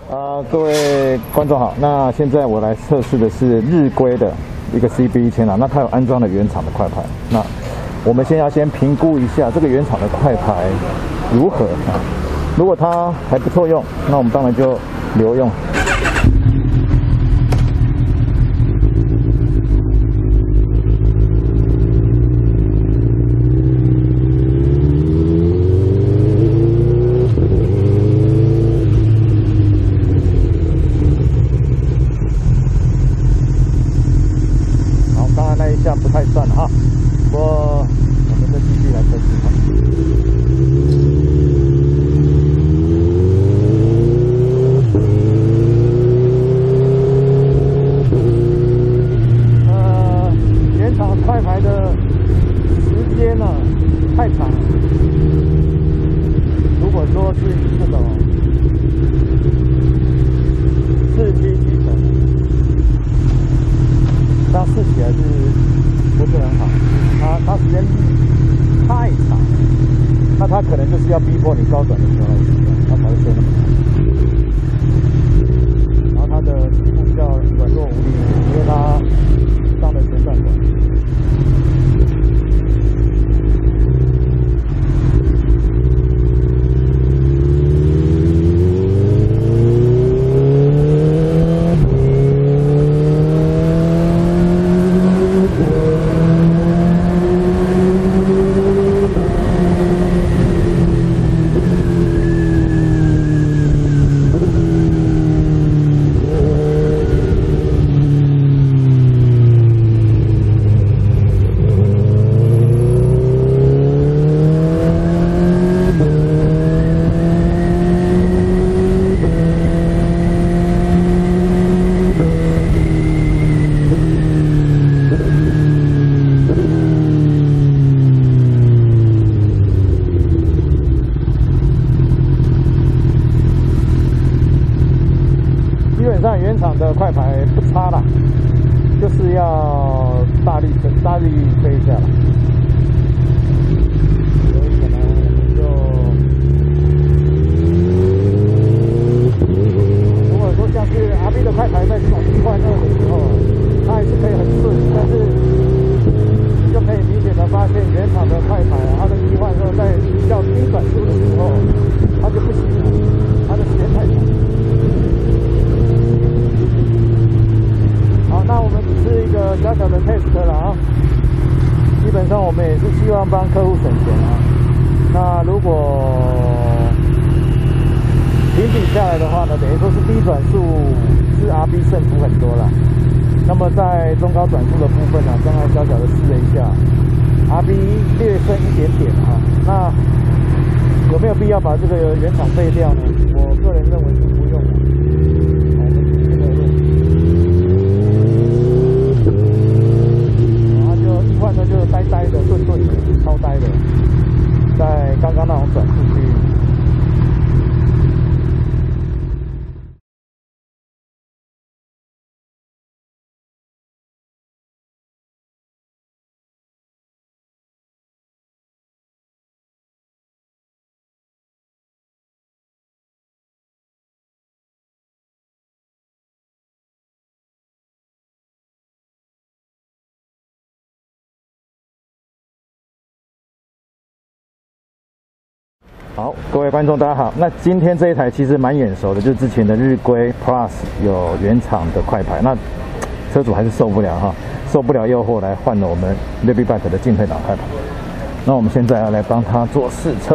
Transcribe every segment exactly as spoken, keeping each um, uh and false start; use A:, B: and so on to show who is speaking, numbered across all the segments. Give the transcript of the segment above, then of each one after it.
A: 啊，各位观众好，那现在我来测试的是日规的一个 C B 一千啊，那它有安装了原厂的快排。那我们先要先评估一下这个原厂的快排如何啊？如果它还不错用，那我们当然就留用。那一下不太算哈，不过我们再继续来测试哈。呃，原厂快排的时间呢、啊、太长了。如果说是这种四驱机程，这样试起来是不是很好？它它时间太长，那它可能就是要逼迫你高转的时候来使用，它才会吹那么长。然后它的起步比较软弱无力，因为它上了前段管。基本上原厂的快排不差啦，就是要大力吹，大力吹一下啦。所以可能就，如果说像是 R B 的快排在这种一换二的时候，它还是可以很顺，但是就可以明显的发现原厂的快排啊，它的一换二在较低转速的时候，它就不行了，它的时间太长。好，那我们只是一个小小的 test 了啊。基本上我们也是希望帮客户省钱啊。那如果平比下来的话呢，等于说是低转速是 R B 胜负很多了。那么在中高转速的部分呢、啊，刚才小小的试了一下 ，R B 略胜一点点啊。那有没有必要把这个原厂废掉呢？我个人认为是不用的。换的就是呆呆的、顿顿的、超呆的，在刚刚那种转速区域。好，各位观众大家好。那今天这一台其实蛮眼熟的，就是之前的日规 Plus 有原厂的快排，那车主还是受不了哈，受不了诱惑来换了我们 Liberbike 的进退档快排。那我们现在要来帮他做试车。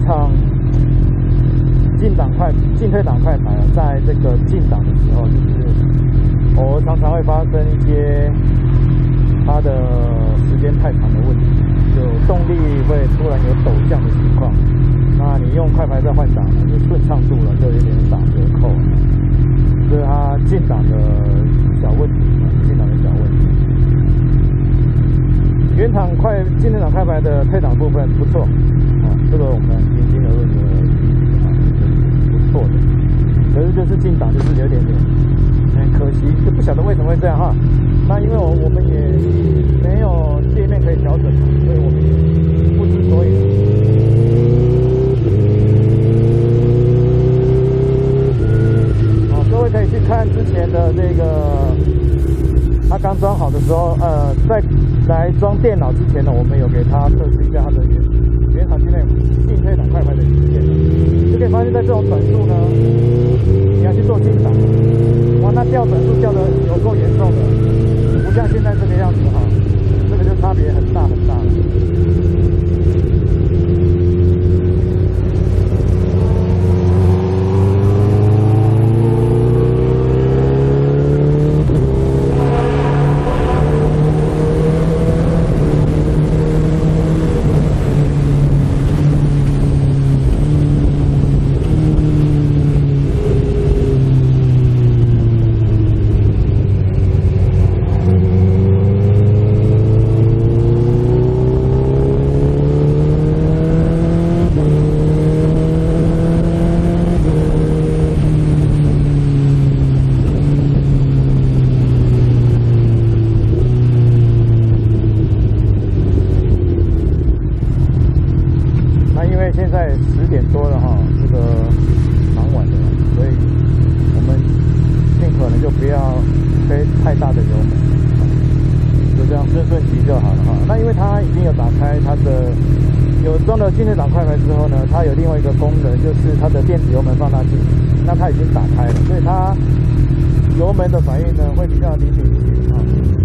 A: 常进档快进退档快排啊，在这个进档的时候，就是偶尔常常会发生一些它的时间太长的问题，就动力会突然有陡降的情况。那你用快排再换挡呢，就顺畅度了就有点打折扣，这是它进档的小问题，进档的小问题。原厂快进退档快排的退档部分不错，啊，这个我们平心而论的啊，不错的。可是就是进档就是有点点，很可惜，就不晓得为什么会这样哈。那因为我我们也没有界面可以调整，所以我们也不知所以然。各位可以去看之前的这个，它刚装好的时候，呃，在来装电脑之前呢，我们有给它测试一下它的原原厂进退进退档快排的曲线，就可以发现，在这种转速呢，你要去做进档，哇，那掉转速掉的有够严重的，不像现在这个样子哈，这个就差别很大很大了。现在十点多了哈，这个蛮晚的，所以我们尽可能就不要推太大的油门，就这样顺顺骑就好了哈。那因为它已经有打开它的有装了进退档快排之后呢，它有另外一个功能，就是它的电子油门放大镜，那它已经打开了，所以它油门的反应呢会比较灵敏一点啊。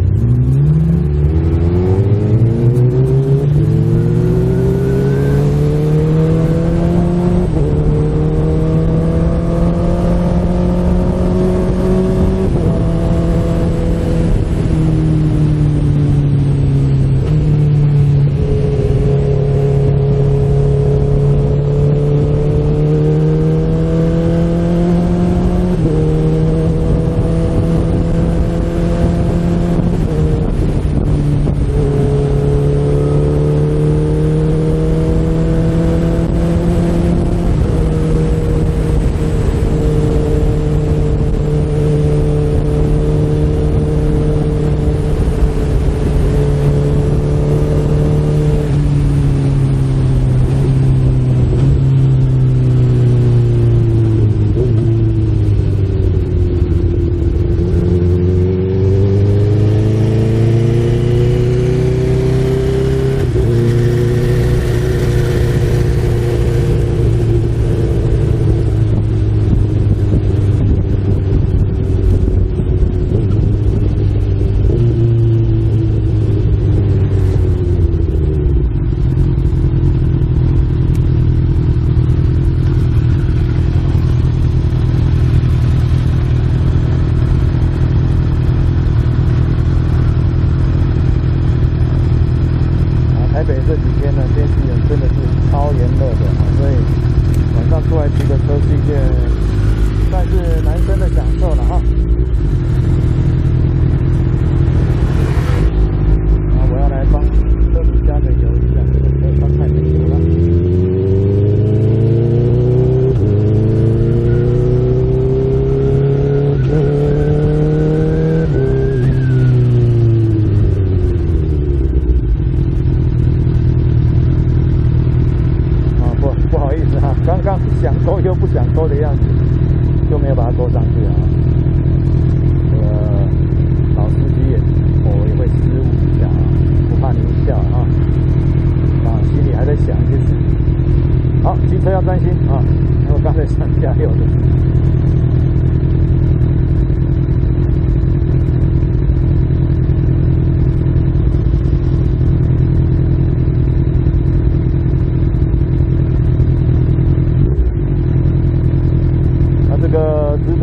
A: 想勾又不想勾的样子，就没有把它勾上去啊。这个老司机也偶尔也会失误一下啊，不怕您笑啊。啊，心里还在想一些事情。好，骑车要专心啊，因为刚才上下右的。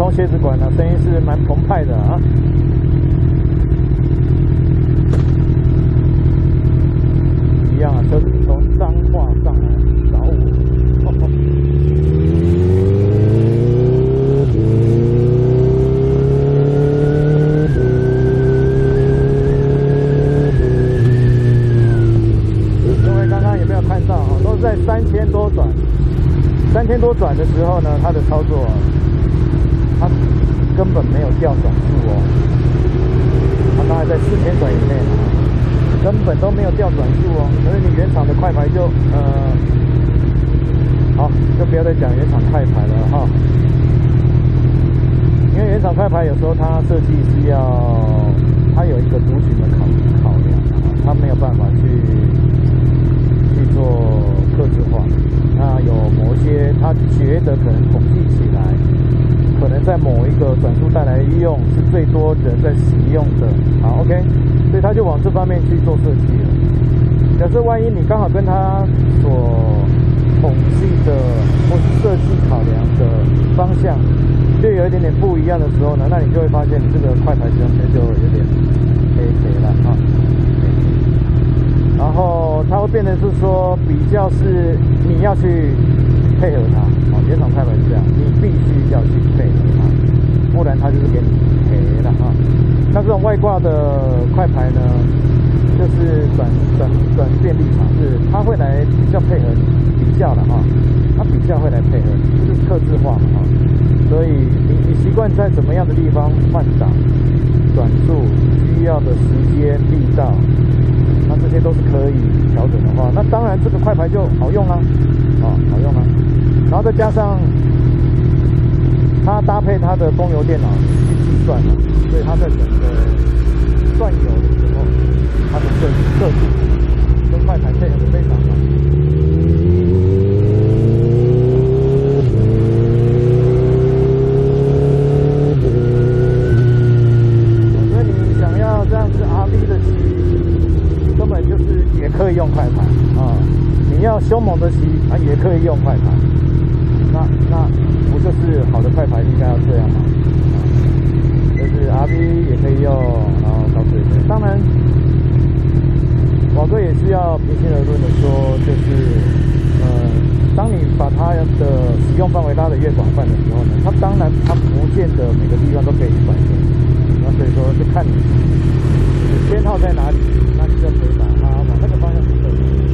A: 通蝎子管呢，声音是蛮澎湃的啊。一样啊，车子从彰化上来找我。各位刚刚有没有看到啊？都是在三千多转，三千多转的时候呢，它的操作啊，它根本没有掉转速哦，它大概在四千转以内啊。根本都没有掉转速哦，所以你原厂的快排就呃，好，就不要再讲原厂快排了哈，因为原厂快排有时候它设计是要，它有一个族群的考考量啊，它没有办法去去做客制化，那有某些他觉得可能统计起来，可能在某一个转速带来用是最多人在使用的，好 ，OK。所以他就往这方面去做设计了。可是万一你刚好跟他所统计的或是设计考量的方向略有一点点不一样的时候呢，那你就会发现你这个快排使用权就有点黑黑了啊。然后它会变成是说比较是你要去配合它，哦，原厂快排是这样，你必须要去配合它，不然它就是给你赔了哈。那这种外挂的快排呢，就是转转转变立场，是它会来比较配合比较的哈，它比较会来配合，就是客制化嘛哈。所以你你习惯在怎么样的地方换挡、转速，需要的时间、力道，那这些都是可以调整的话，那当然这个快排就好用啦，啊，好用啦。然后再加上它搭配它的公油电脑去计算嘛。所以它在整个转油的时候，它的设设计跟快排配合的非常好。所以你想要这样子 R V 的骑，根本就是也可以用快排啊。你要凶猛的骑啊，也可以用快排。那那不就是好的快排应该要这样吗？就是 R V 也可以用，然后高速也可以。当然，瓦哥也是要平心而论的说，就是，呃，当你把它的使用范围拉得越广泛的时候呢，它当然它不见得每个地方都可以一百分。那所以说，就看你你偏好在哪里，那你就可以把它往那个方向去走。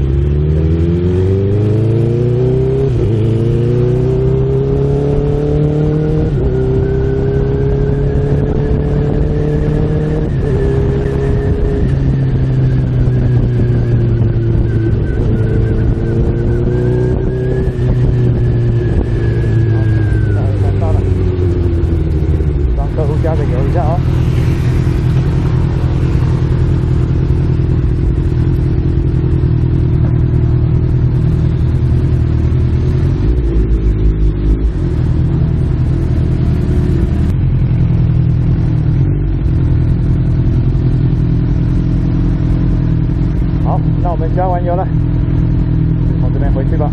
A: 加完油了，从这边回去吧。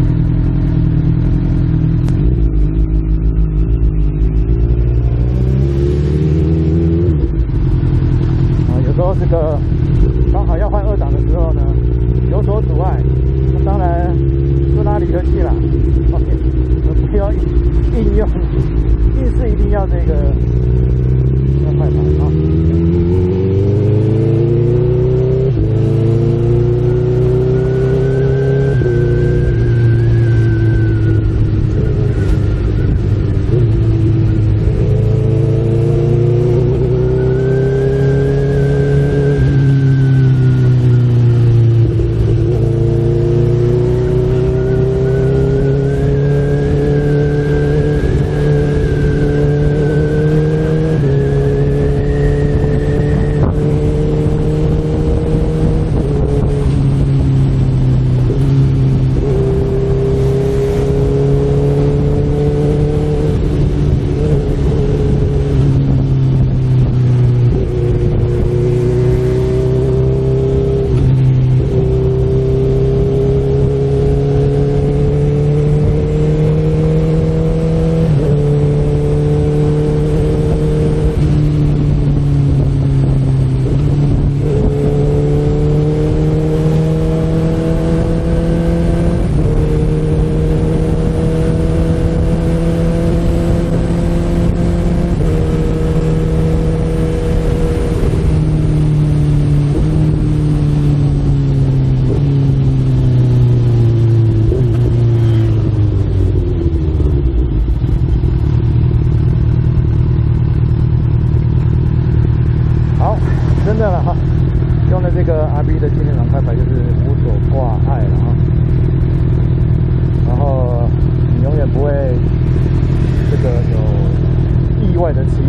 A: 啊，有时候这个刚好要换二档的时候呢，有所阻碍，那当然就拉离合器啦。OK， 不要硬用，硬是一定要这个要快排啊。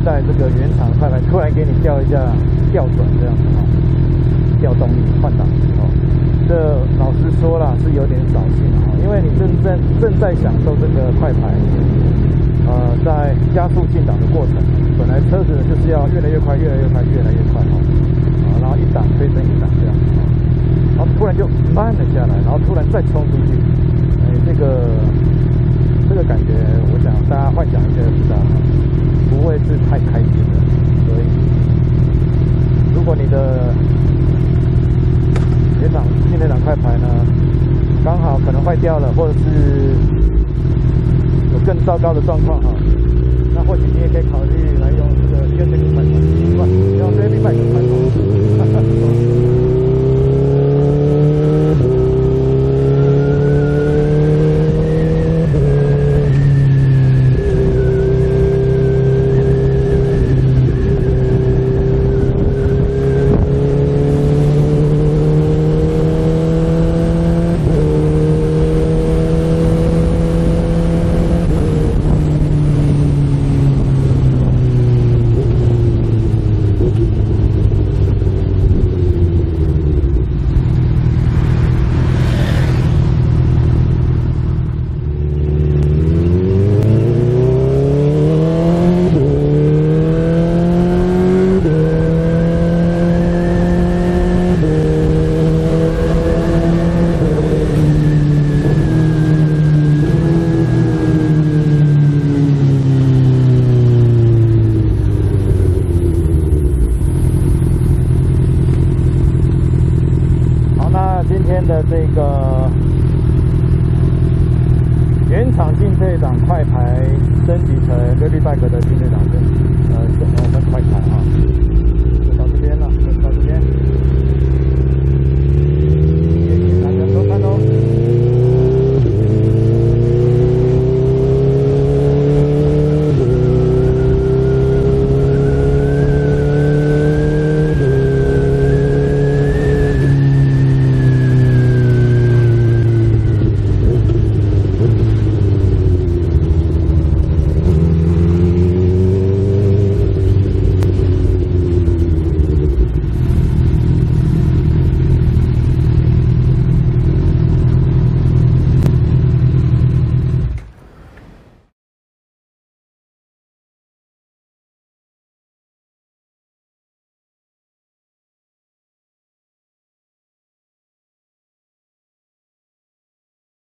A: 代这个原厂快排突然给你调一下调转这样子哈，调动力换挡哦，这老实说啦是有点扫兴啊，因为你正正正在享受这个快排，呃，在加速进档的过程，本来车子就是要越来越快，越来越快，越来越快哈，啊，然后一档推升一档这样子啊，然后突然就慢了下来，然后突然再冲出去，哎，这个这个感觉，我想大家幻想一下就知道了，不会是太开心的。所以，如果你的原厂进那档快排呢，刚好可能坏掉了，或者是有更糟糕的状况哈，那或许你也可以考虑来用这个 U S B 快充，不，用 U S B 快充快充。的这个原厂进退档快排升级成 Rally Bike 的进退档升呃我们快排啊。